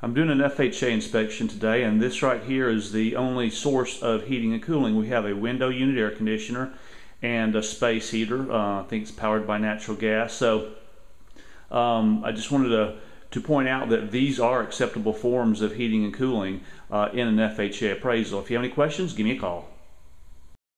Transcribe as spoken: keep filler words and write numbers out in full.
I'm doing an F H A inspection today, and this right here is the only source of heating and cooling. We have a window unit air conditioner and a space heater. Uh, I think it's powered by natural gas. So um, I just wanted to, to point out that these are acceptable forms of heating and cooling uh, in an F H A appraisal. If you have any questions, give me a call.